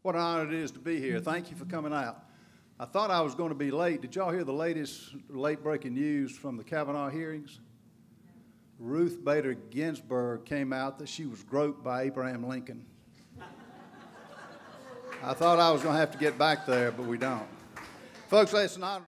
What an honor it is to be here. Thank you for coming out. I thought I was going to be late. Did y'all hear the latest late-breaking news from the Kavanaugh hearings? Ruth Bader Ginsburg came out that she was groped by Abraham Lincoln. I thought I was going to have to get back there, but we don't. Folks, it's an honor.